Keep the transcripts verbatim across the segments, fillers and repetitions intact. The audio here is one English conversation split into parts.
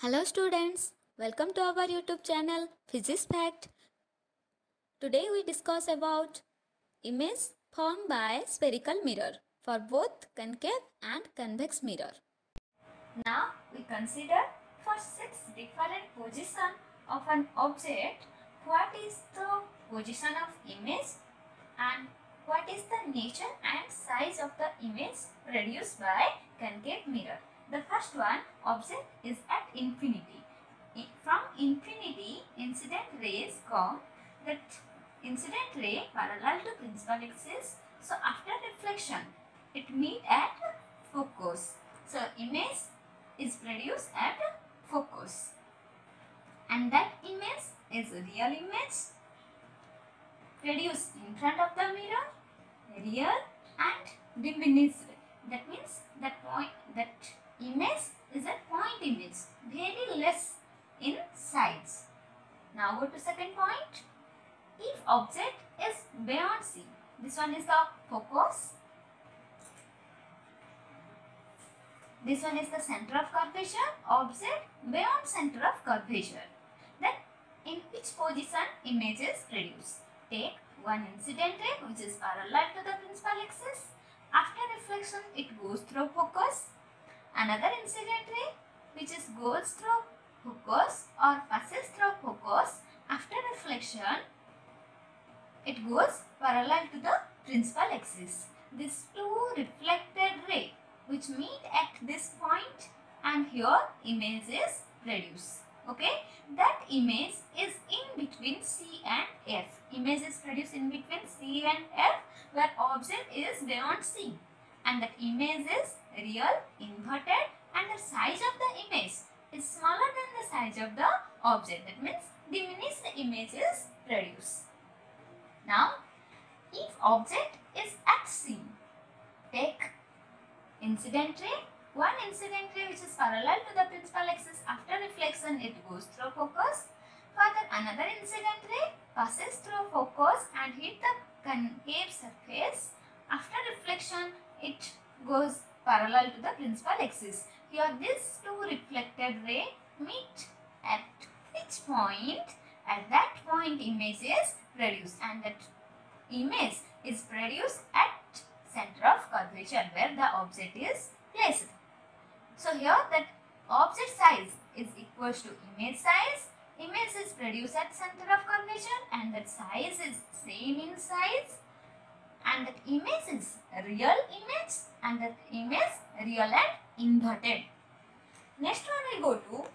Hello students, welcome to our YouTube channel Physics Fact. Today we discuss about image formed by spherical mirror for both concave and convex mirror. Now we consider for six different positions of an object what is the position of image and what is the nature and size of the image produced by concave mirror. The first one, object is at infinity. From infinity, incident rays come. That incident ray parallel to principal axis. So after reflection, it meet at focus. So image is produced at focus, and that image is a real image produced in front of the mirror, real and diminished. That means that point, that image is a point image, very less in size. Now go to second point. If object is beyond C, this one is the focus, this one is the center of curvature, object beyond center of curvature, then in which position image is produced? Take one incident ray which is parallel to the principal axis. After reflection, it goes through focus. Another incident ray which is goes through focus or passes through focus. After reflection, it goes parallel to the principal axis. These two reflected ray which meet at this point, and here image is produced. Okay, that image is in between C and F. Image is produced in between C and F, where object is beyond C, and that image is real, inverted, and the size of the image is smaller than the size of the object. That means diminished image is produced. Now, if object is at C, take incident ray, one incident ray which is parallel to the principal axis. After reflection, it goes through focus. Further, another incident ray passes through focus and hit the concave surface. After reflection, it goes parallel to the principal axis. Here, these two reflected ray meet at which point? At that point, image is produced, and that image is produced at center of curvature where the object is placed. So here that object size is equals to image size. Image is produced at center of curvature, and that size is same in size, and that image is real image, and that image real and inverted. Next one we go to,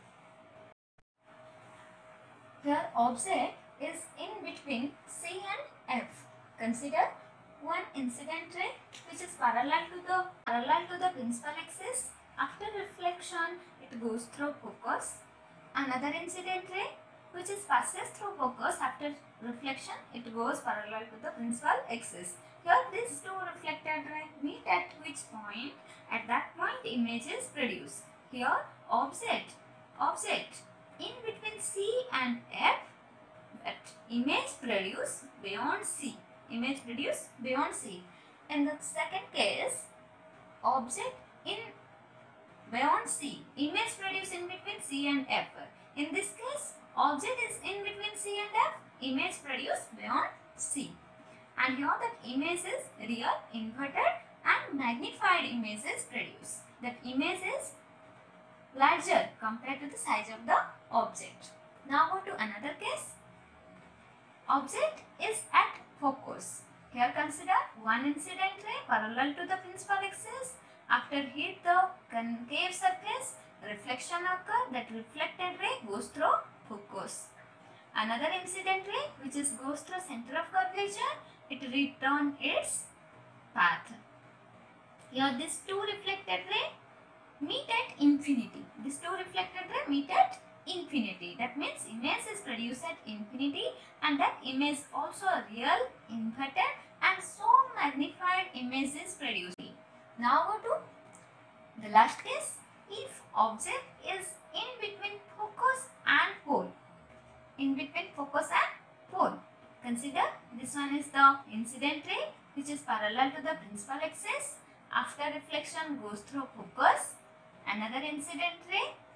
here object is in between C and F. Consider one incident ray which is parallel to the parallel to the principal axis. After reflection, it goes through focus. Another incident ray which is passes through focus. After reflection, it goes parallel to the principal axis. Here, these two reflected rays meet at which point? At that point, image is produced. Here, object object in between C and F, that image produced beyond C. Image produced beyond C. In the second case, object in beyond C, image produced in between C and F. In this case, object is in between C and F, image produced beyond C. And here that image is real, inverted, and magnified image is produced. That image is larger compared to the size of the object. Now go to another case. Object is at focus. Here consider one incident ray parallel to the principal axis. After hit the concave surface, reflection occur. That reflected ray goes through focus. Another incident ray which is goes through center of curvature, it return its path. Here these two reflected ray meet at infinity. These two reflected ray meet at infinity. That means image is produced at infinity, and that image also a real, inverted, and so magnified image is produced. Now go to the last case. If object is in between focus and pole, in between focus and pole, consider this one is the incident ray which is parallel to the principal axis. After reflection goes through focus. Another incident ray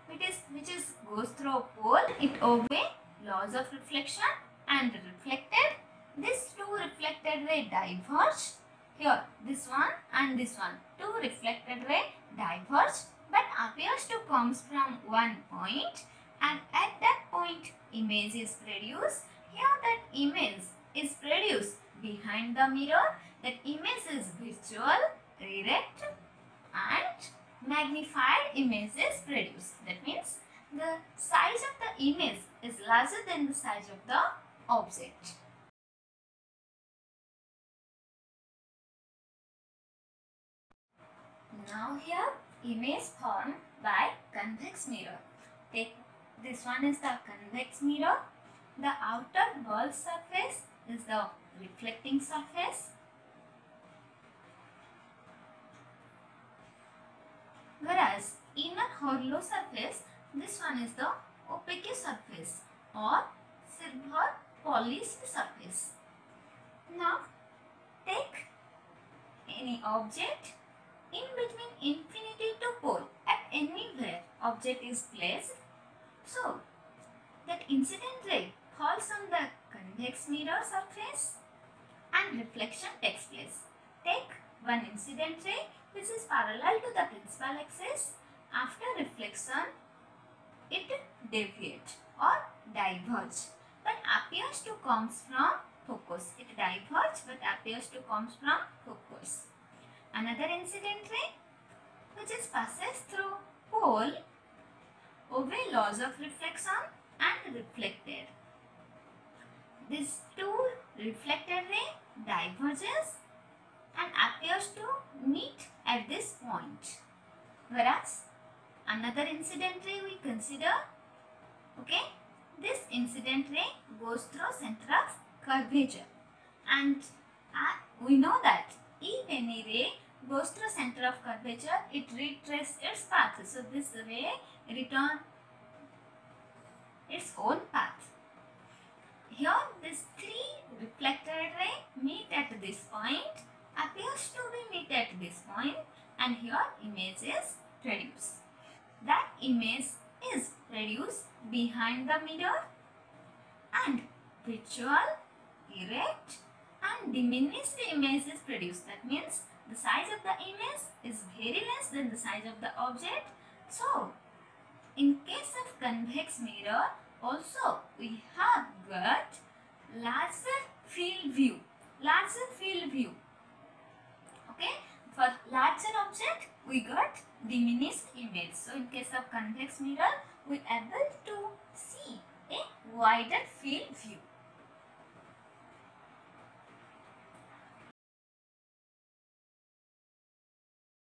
which is which is goes through a pole, it obey laws of reflection and reflected. These two reflected ray diverge. Here, this one and this one, two reflected ray diverge, but appears to comes from one point, and at that point image is produced. Here that image is produced behind the mirror. That image is visual, direct and magnified image is produced. That means the size of the image is larger than the size of the object. Now here image formed by convex mirror. Take this one is the convex mirror. The outer ball surface is the reflecting surface. Whereas inner hollow surface, this one is the opaque surface or silver polished surface. Now take any object in between infinity to pole. At anywhere object is placed, so that incident ray falls on the convex mirror surface and reflection takes place. Take one incident ray which is parallel to the principal axis. After reflection, it deviates or diverges, but appears to comes from focus. It diverges but appears to comes from focus. Another incident ray which is passes through pole, obey laws of reflection and reflected. These two reflected ray diverges and appears to meet at this point. Whereas another incident ray we consider, okay, this incident ray goes through center of curvature, and uh, we know that if any ray goes through center of curvature, it retraces its path. So this ray return its own path. Here these three reflected ray meet at this point, appears to be meet at this point, and here image is produced. That image is produced behind the mirror, and visual, erect and diminished image is produced. That means the size of the image is very less than the size of the object. So in case of convex mirror also we have got larger field view. Larger field view. Okay, for larger object we got diminished image. So in case of convex mirror we are able to see a wider field view.